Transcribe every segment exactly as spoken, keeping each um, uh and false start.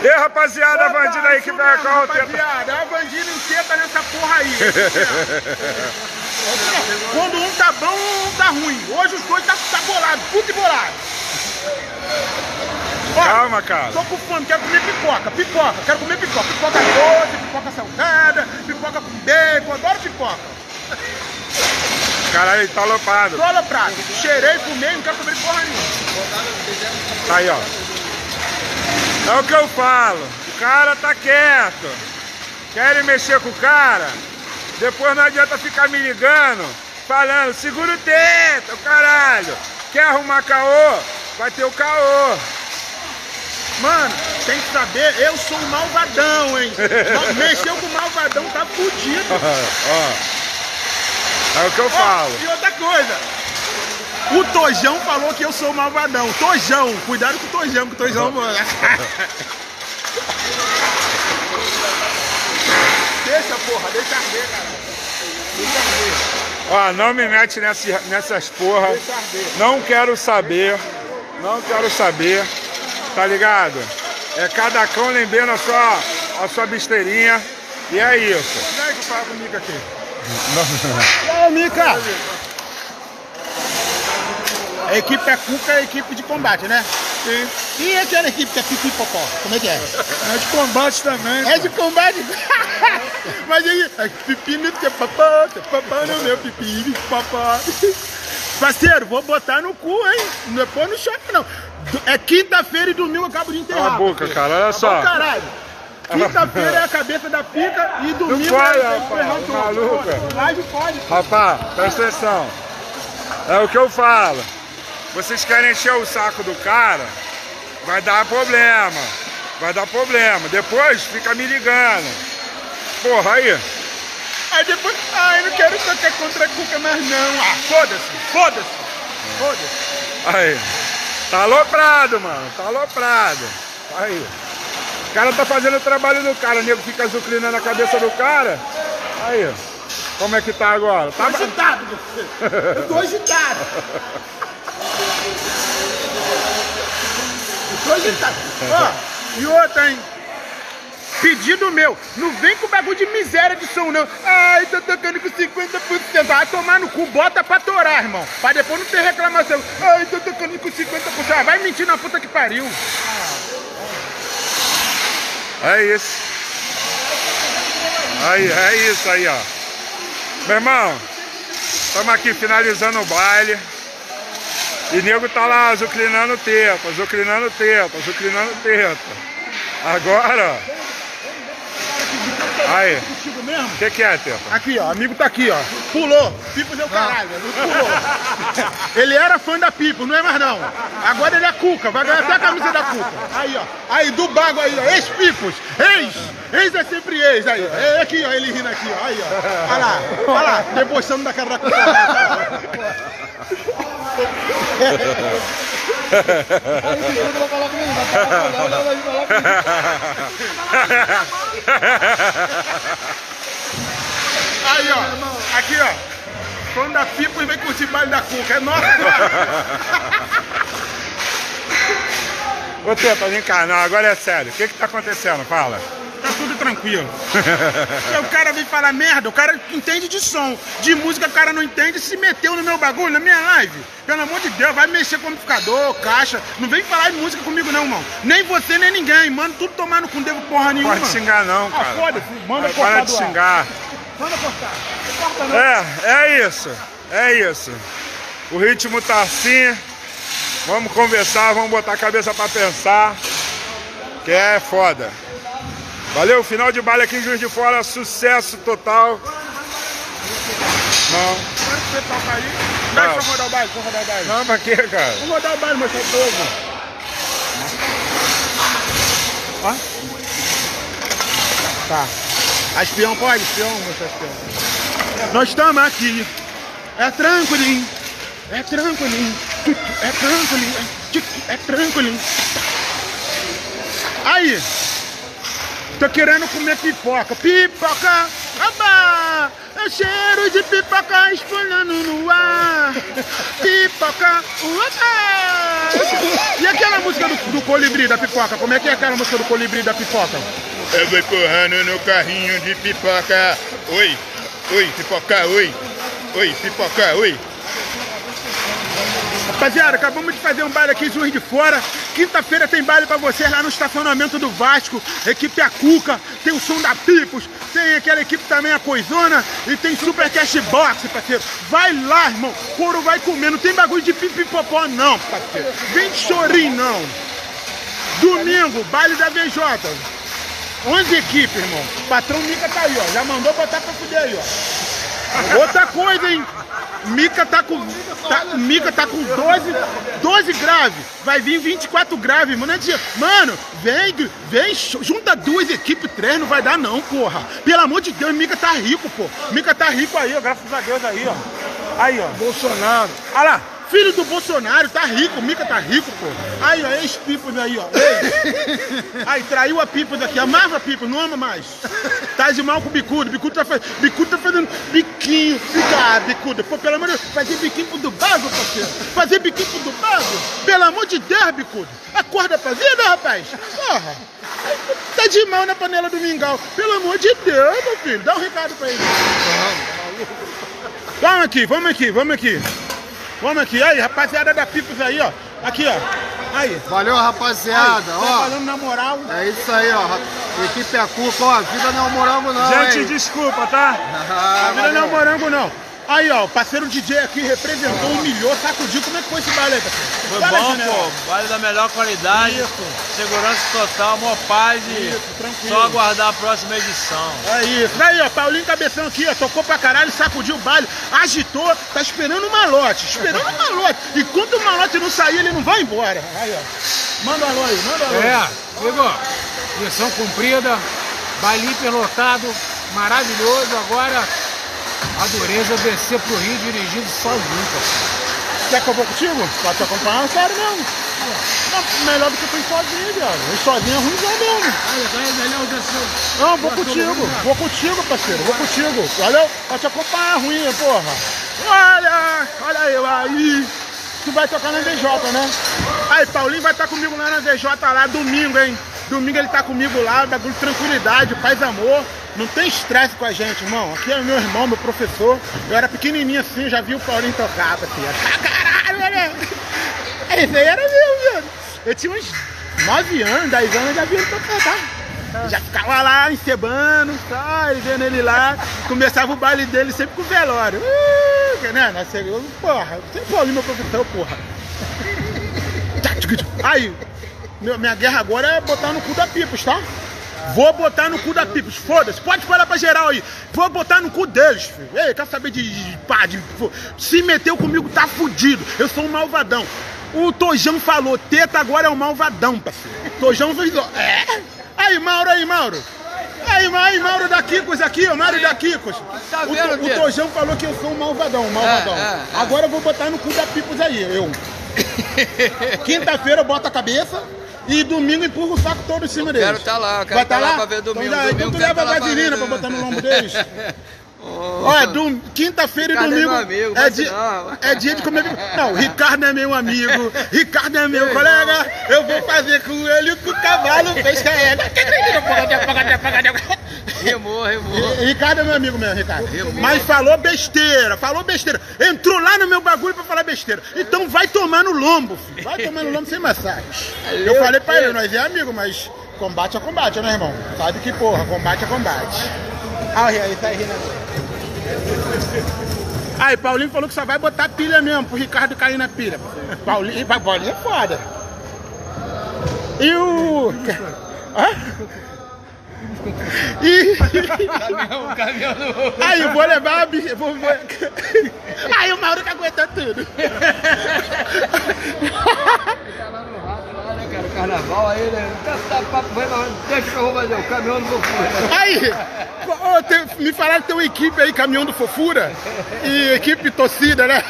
E aí, rapaziada, a Vandinha aí que vai com a outra. Rapaziada, a Vandinha inteira nessa porra aí. Quando um tá bom, um tá ruim. Hoje os dois tá, tá bolado, puto e bolado. Olha, calma, cara. Tô com fome, quero comer pipoca, pipoca, quero comer pipoca. Pipoca doce, pipoca salgada, pipoca com bacon, adoro pipoca. Caralho, tá alopado. Tô alopado. Cheirei, fumei, não quero comer porra nenhuma. Aí, ó. É o que eu falo. O cara tá quieto. Querem mexer com o cara? Depois não adianta ficar me ligando, falando, segura o teto, o caralho. Quer arrumar caô? Vai ter o caô. Mano, tem que saber, eu sou um malvadão, hein? Mexeu com o malvadão, tá fudido. Ó. É o que eu Ó, falo. e outra coisa. O Tojão falou que eu sou malvadão. Tojão, cuidado com o Tojão, que o Tojão... Deixa, porra, deixa arder, cara. Deixa arder. Ó, não me mete nessa, nessas porra. Deixa arder. Não quero saber. Não quero saber. Tá ligado? É cada cão lembrando a sua, a sua besteirinha. E é isso. Vem que fala comigo aqui. E aí, Mica? A equipe é Cuca, é a equipe de combate, né? Sim. E é aquela equipe que é pipi popó? Como é que é? É de combate também. É de combate? Mas aí, é pipi no teu papá, teu papá no meu pipi, papá. Parceiro, vou botar no cu, hein? Depois não choque, não. É quinta-feira e domingo eu acabo de enterrar. Cala a boca, cara, olha só. Caralho. Quinta-feira é a cabeça da pica e domingo não pode, é rapaz, maluca. Live pode. Rapaz, presta atenção. É o que eu falo. Vocês querem encher o saco do cara, vai dar problema. Vai dar problema. Depois fica me ligando. Porra, aí. Aí depois, ah, eu não quero tocar contra a Cuca mais não. Ah, foda-se, foda-se, foda-se. Aí. Tá aloprado, mano. Tá aloprado. Aí. O cara tá fazendo o trabalho do cara. O nego fica azucrinando a cabeça do cara. Aí. Como é que tá agora? Tá Tô agitado, eu tô agitado. Eu tô agitado. Ó, e outra, hein? Pedido meu, não vem com bagulho de miséria de som, não. Ai, tô tocando com cinquenta por cento. Vai tomar no cu, bota pra torar, irmão. Pra depois não ter reclamação. Ai, tô tocando com cinquenta por cento. Vai mentir na puta que pariu. É isso. Aí, é isso aí, ó. Meu irmão, estamos aqui finalizando o baile. E nego tá lá azucrinando teta, azucrinando teta, azucrinando teta. Agora, ó. Aí. O que que é, teta? Aqui, ó. Amigo tá aqui, ó. Pulou. Pipos é o caralho. Ele pulou. Ele era fã da Pipo, não é mais não. Agora ele é Cuca. Vai ganhar até a camisa da Cuca. Aí, ó. Aí, do bago aí, ó. Ex-Pipos. Ex. Ex é sempre ex. Aí, ó. É aqui, ó. Ele rindo aqui, ó. Aí, ó. Olha lá. Olha lá. Debochando da cara da Cuca. Aí, ó, aqui, ó, fã da Pipo e vem curtir o baile da Cuca, é nossa agora. Ô Teta, vem cá, não, agora é sério, o que que tá acontecendo? Fala. Tá tudo tranquilo. Porque o cara vem falar merda, o cara entende de som, de música o cara não entende, se meteu no meu bagulho, na minha live. Pelo amor de Deus, vai mexer com amplificador, caixa, não vem falar de música comigo não, irmão. Nem você, nem ninguém, mano, tudo tomar no cu, não devo porra nenhuma. Pode xingar não, cara. Ah, foda-se, manda Para cortar Para do de ar. xingar. Manda cortar. Não corta não. É, é isso, é isso. O ritmo tá assim, vamos conversar, vamos botar a cabeça pra pensar, que é foda. Valeu, final de baile aqui em Juiz de Fora, sucesso total. Não. Quando você toca aí, vai pra rodar o baile, pra rodar o baile. Não, pra quê, cara? Vamos rodar o baile, mostrar o povo. Ó. Tá. A espião pode? Espião, mostrar espião. Nós estamos aqui. É tranquilinho. É tranquilinho. É tranquilinho. É tranquilinho. Aí. Tô querendo comer pipoca. Pipoca. Oba! É cheiro de pipoca espalhando no ar. Pipoca, oba! E aquela música do, do colibri da pipoca? Como é que é aquela música do colibri da pipoca? Eu vou empurrando no carrinho de pipoca. Oi, oi, pipoca, oi. Oi, pipoca, oi. Rapaziada, acabamos de fazer um baile aqui em Juiz de Fora. Quinta-feira tem baile pra vocês lá no estacionamento do Vasco. Equipe a Cuca, tem o som da Pipos, tem aquela equipe também, a Coisona, e tem Super Cash Box, parceiro. Vai lá, irmão, couro vai comer. Não tem bagulho de pipipopó, não, parceiro. Vem de chorinho, não. Domingo, baile da V J. onze equipes, irmão. O patrão Mica tá aí, ó. Já mandou botar pra fuder aí, ó. Outra coisa, hein? Mica tá com. Tá, Mica tá com doze, doze graves. Vai vir vinte e quatro graves, mano. Mano, vem, vem, junta duas equipes, três, não vai dar não, porra. Pelo amor de Deus, Mica tá rico, pô. Mica tá rico aí, ó. Graças a Deus aí, ó. Aí, ó. Bolsonaro. Olha lá. Filho do Bolsonaro, tá rico, o Mica tá rico, pô. Aí, ó, ex-Pipos aí, ó. Ei. Aí, traiu a Pipos aqui, amava a Pipos, não ama mais. Tá de mal com o Bicudo, Bicudo tá, faz... Bicudo tá fazendo biquinho. Fica, ah, Bicudo, pô, pelo amor de Deus, fazer biquinho pro Dubago, parceiro. Fazer biquinho pro Dubago, pelo amor de Deus, Bicudo. Acorda pra vida, rapaz. Porra. Tá de mal na panela do mingau. Pelo amor de Deus, meu filho, dá um recado pra ele. Vamos aqui, vamos aqui, vamos aqui. Vamos aqui, aí, rapaziada da Pipos aí, ó. Aqui, ó. Aí. Valeu, rapaziada. Aí, ó. tá falando na moral. É isso aí, ó. Equipe é Cuca, ó. A vida não é um morango, não. Gente, hein? desculpa, tá? Ah, a vida não é um morango, não. Aí, ó, o parceiro D J aqui representou, humilhou, sacudiu. Como é que foi esse baile aí, parceiro? Foi Fala, bom, Janela. pô. Baile da melhor qualidade. Isso. Segurança total, mó paz e Isso, tranquilo. só aguardar a próxima edição. É isso. Aí, ó, Paulinho Cabeção aqui, ó, tocou pra caralho, sacudiu o baile, agitou, tá esperando o malote, esperando o malote. Enquanto o malote não sair, ele não vai embora. Aí, ó. Manda um alô aí, manda um alô. É, Igor, missão cumprida, baile hiperlotado, maravilhoso. Agora a dureza descer pro Rio dirigindo sozinho, cara. Quer que eu vou contigo? Pode te acompanhar? Sério mesmo. Não, melhor do que tu ir sozinho, viado. Ir sozinho é ruimzão mesmo. Não, vou contigo. Vou contigo, parceiro. Vou contigo. Valeu? Pode te acompanhar, ruim, porra. Olha, olha eu aí. Tu vai tocar na V J, né? Aí, Paulinho vai estar comigo lá na V J lá domingo, hein? Domingo ele tá comigo lá, bagulho de tranquilidade, paz e amor. Não tem estresse com a gente, irmão. Aqui é meu irmão, meu professor. Eu era pequenininho assim, eu já vi o Paulinho tocar, assim. Ah, caralho, velho. Esse aí era meu, velho. Eu tinha uns nove anos, dez anos, eu já vi ele tocar, tá? Já ficava lá encebando, tá? Vendo ele lá. Começava o baile dele sempre com o velório. Uh, né? Nossa, eu, porra, sempre Paulinho, meu professor, porra. Aí, meu, minha guerra agora é botar no cu da Pipos, tá? Vou botar no cu da Pipos, foda-se, pode falar pra geral aí. Vou botar no cu deles, filho. Ei, quer saber de, de pá, de, se meteu comigo, tá fudido. Eu sou um malvadão. O Tojão falou, Teta agora é um malvadão, parceiro. Tojão fez, é? Aí, Mauro, aí, Mauro. Aí, aí, Mauro da Kikos aqui, ó, Mauro da Kikos. Tá O, vendo, o Tojão falou que eu sou um malvadão, um malvadão. É, é, é. Agora eu vou botar no cu da Pipos aí, eu. Quinta-feira eu boto a cabeça. E domingo empurra o saco todo em cima deles. Quero tá lá, eu quero Vai tá tá lá lá pra ver domingo. Então, Domingo então tu quero leva tá lá a pra vaselina ver. pra botar no lombo deles. Oh. Olha, do- quinta-feira e Ricardo é domingo meu amigo, é, mas dia, não. é dia de comer. Não, Ricardo é meu amigo, Ricardo é meu colega. Eu vou fazer com ele o que o cavalo fez com Remou, remou. ele. Ricardo é meu amigo mesmo, Ricardo. Remou. Mas falou besteira, falou besteira. Entrou lá no meu bagulho pra falar besteira. Então vai tomar no lombo, filho. Vai tomar no lombo sem massagem. Eu falei pra ele, nós é amigo, mas combate é combate, né, irmão? Sabe que porra, combate é combate. Ah, aí, tá aí rindo agora. Aí, Paulinho falou que só vai botar pilha mesmo, pro Ricardo cair na pilha. Paulinho, Paulinho é foda. E o... Hã? E... Caminhão, caminhão do... Aí, eu vou levar a bicha... Vou... vou- Aí o Mauro que aguenta tudo. Cara, carnaval aí, né? Tá, papo, vai lá, deixa que eu vou fazer o caminhão do fofura. Aí, ô, tem- me falaram que tem uma equipe aí, Caminhão do Fofura, e equipe torcida, né?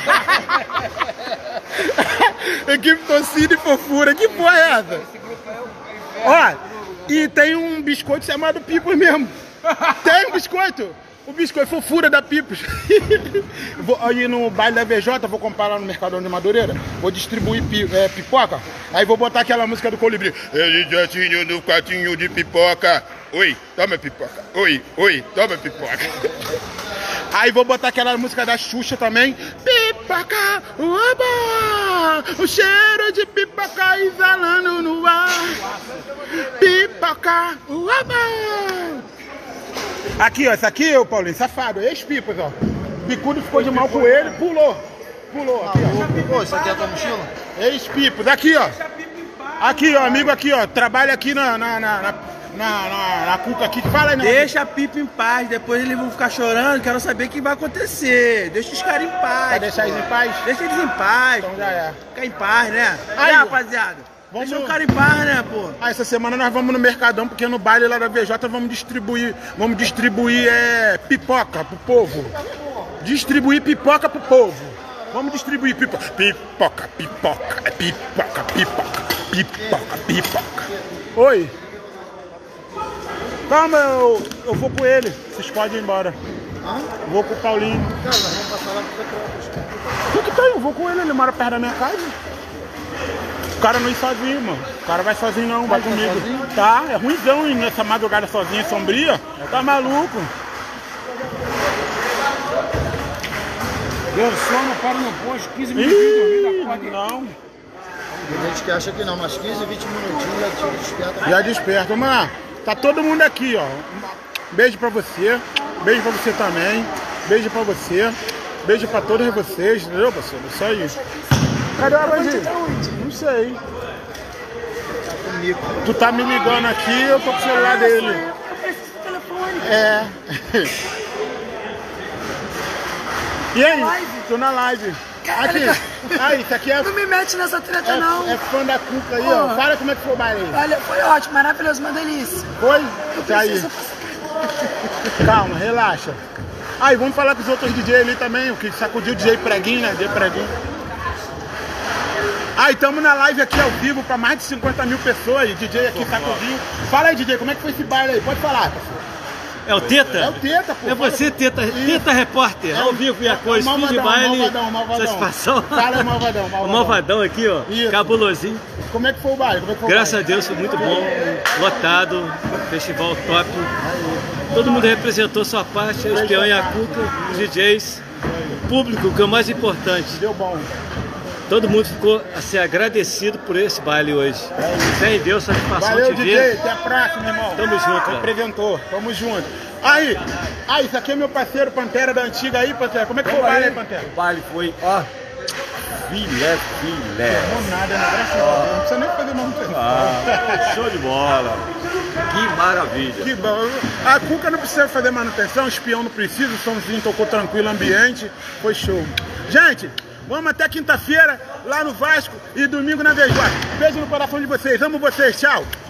Equipe torcida e fofura, que porra é essa? Ó, e tem um biscoito chamado Pipos mesmo. Tem biscoito. O biscoito fofura da Pipos. Vou ir no baile da V J, vou comprar lá no Mercadão de Madureira. Vou distribuir pi, é, pipoca. Aí vou botar aquela música do Colibri. Ele já tinha no quartinho de pipoca. Oi, toma pipoca. Oi, oi, toma pipoca. Aí vou botar aquela música da Xuxa também. Pipoca, uaba, o cheiro de pipoca exalando no ar. Pipoca, uaba. Aqui, ó, esse aqui, ô Paulinho, safado, ex-Pipos, ó. Bicudo ficou de mal com ele, pulou. Pulou, aqui, ó. Pô, isso aqui é a tua mochila? Ex-Pipos, aqui, ó. Aqui, ó, amigo aqui, ó. Trabalha aqui na, na, na, na, na, na, na Cuca aqui. Fala aí, né? Deixa a Pipa em paz, depois eles vão ficar chorando, quero saber o que vai acontecer. Deixa os caras em paz. Vai deixar eles em paz? Deixa eles em paz. Então já é. Fica em paz, né? Aí, Aí, rapaziada. Vamos... Deixa o cara em paz, né, pô? Ah, essa semana nós vamos no Mercadão, porque no baile lá da V J vamos distribuir, vamos distribuir é, pipoca pro povo. Distribuir pipoca pro povo. Vamos distribuir pipoca. Pipoca, pipoca, é pipoca, pipoca, pipoca, pipoca. Oi. Calma, eu, eu vou com ele. Vocês podem ir embora. Hã? Vou com o Paulinho. Cara, nós vamos passar lá pro O que tem? Eu vou com ele, ele mora perto da minha casa. O cara não ir sozinho, mano. O cara vai sozinho não, vai comigo. Sozinho? Tá, é ruimzão ir nessa madrugada sozinha, sombria. Tá maluco. Deu sono, para no posto, quinze minutos de dormir da porta. Não. Tem gente que acha que não, mas quinze, vinte minutinhos já tira desperta. Já desperta. Mano, tá todo mundo aqui, ó. Beijo pra você. Beijo pra você também. Beijo pra você. Beijo pra todos vocês, entendeu, parceiro? Isso aí. Cadê a Bandinha? Não sei. Tá comigo. Tu tá me ligando aqui, eu tô com o celular dele. Eu preciso do telefone. É. E aí? Tô na live. Aqui. Aí, isso aqui é... Não me mete nessa treta, É, não. é fã da Cuca aí, ó. Fala como é que foi o baile aí. Olha, foi ótimo, maravilhoso, uma delícia. Foi? Eu Tá aí. preciso... Calma, relaxa. Aí, vamos falar com os outros D J ali também, o que sacudiu o D J Preguinho, né? D J Preguinho. Aí, estamos na live aqui ao vivo para mais de cinquenta mil pessoas. D J aqui sacudiu. Fala aí, D J, como é que foi esse baile aí? Pode falar, parceiro. É o Teta? É o Teta, pô. É você, Teta, Teta Repórter, É ao o- vivo e a cores, é o fim de malvadão, baile, malvadão, malvadão. satisfação. Fala aí, malvadão, malvadão. O malvadão aqui, ó, Isso. cabulosinho. Como é que foi o baile? Como é que foi o Graças a baile? Deus, foi muito bom, lotado, festival top. Todo mundo representou sua parte, o Espião e a Cuca, os D Js, o público, que é o mais importante. Deu bom. Todo mundo ficou assim, agradecido por esse baile hoje. Sem Deus, satisfação Valeu, te D J. ver. Até a próxima, irmão. Tamo junto, ó. Representou. Tamo junto. Aí, aí, isso aqui é meu parceiro Pantera da antiga aí, Pantera. Como é que foi o baile aí, Pantera? O baile foi, ó, filé, filé. Não nada, né? Graças a Deus. Não precisa nem fazer manutenção. Ah, show de bola. Que maravilha. Que bom. A Cuca não precisa fazer manutenção, o espião não precisa, o somzinho tocou tranquilo, ambiente, foi show. Gente, vamos até quinta-feira lá no Vasco e domingo na V J. Beijo no coração de vocês, amo vocês, tchau.